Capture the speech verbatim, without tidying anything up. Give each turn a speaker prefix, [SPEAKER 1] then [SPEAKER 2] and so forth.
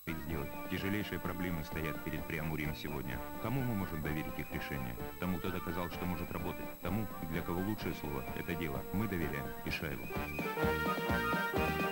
[SPEAKER 1] успеть сделать. Тяжелейшие проблемы стоят перед Преамурьем сегодня. Кому мы можем доверить их решение? Тому, кто доказал, что может работать. Тому, для кого лучшее слово – это дело. Мы доверяем Ишаеву.